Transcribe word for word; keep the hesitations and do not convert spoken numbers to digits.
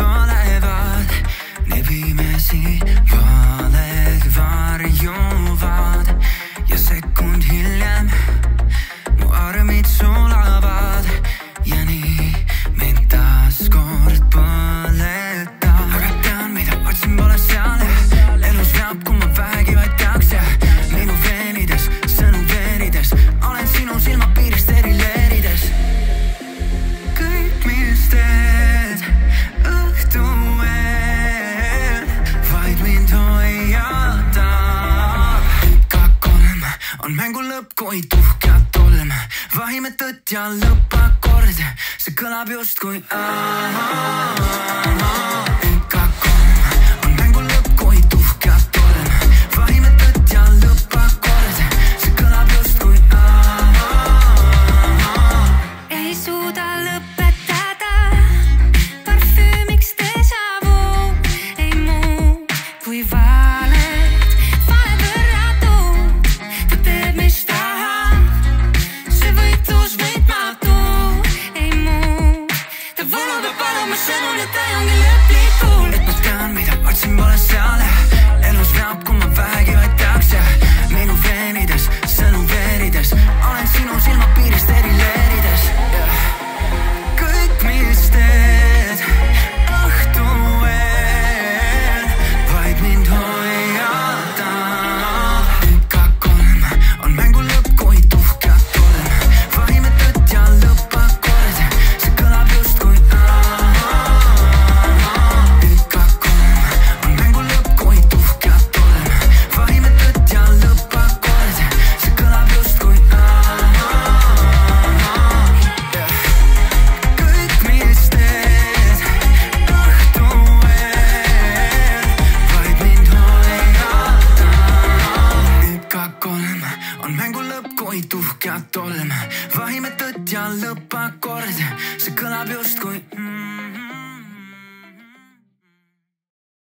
valevad, nii pimesi valed varjuvad ja sekund hiljem mu armid sulavad ja nii mind taas kord põletab. Aga tean, mida otsin, pole seal ja elus veab, kui ma vähegi vaid teaks ja minu veenides, sõnu veenides, olen sinu silmapiirist erileerides. Kõik, mis teed õhtu eel, vaid mind hoiata. Ka kolm on mängu lõpp, kui tuhkjad tolm, vahime tõtt ja lõppakord, see kõlab just kui ka kolm on mängu lõpp, kui tuhkjad tolm, vahime tõtt ja lõppakord, see kõlab just kui ei suuda lõpetada, parfüümiks déjà vu, ei muu kui valet, vale võrratud, ta teeb, mis tahab, see võitlus võitmatu, ei muu, ta võlub ja palub mu sõnul ja ta ongi lõplikul. Et ma tean, mida otsin, pole seal ja elus veab, kui ma vähegi vaid teaks ja minu veenides, sõnu veerides, olen sinu silmapiirist erileerides. Kõik, mis teed õhtu eel, vaid mind hoiata. Ka kolm on mängu lõpp, kui tuhkjad tolm, vahime tõtt ja lõppakord, see kõlab just kui ka kolm on mängu lõpp, kui tuhkjad tolm, vahime tõtt ja lõppakord, see kõlab just kui kõik, mis teed õhtu eel, vaid mind hoiata. Ka kolm on mängu lõpp, kui tuhkjad tolm, vahime tõtt ja lõppakord, see kõlab just kui